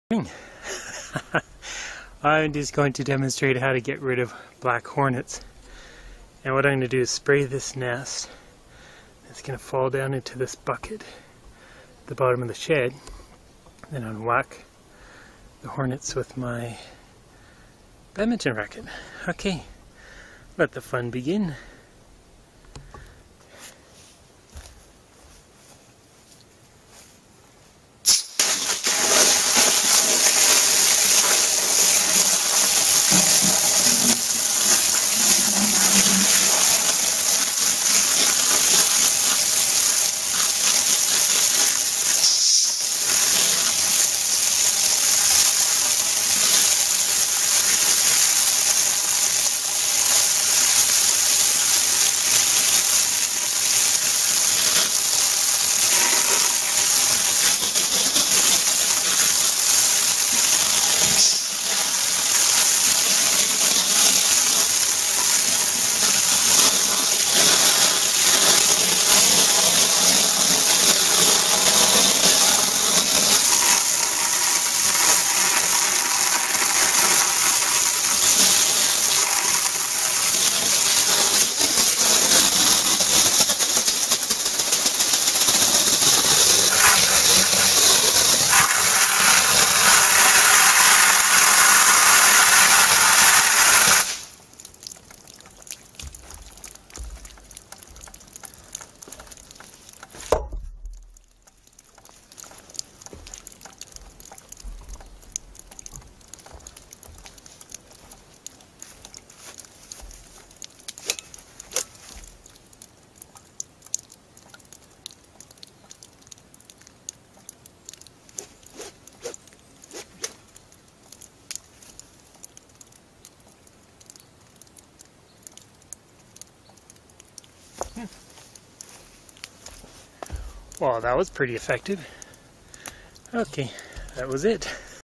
I'm just going to demonstrate how to get rid of black hornets. And what I'm going to do is spray this nest. It's going to fall down into this bucket at the bottom of the shed. Then I'll whack the hornets with my badminton racket. Okay, let the fun begin. Well, that was pretty effective. Okay, that was it.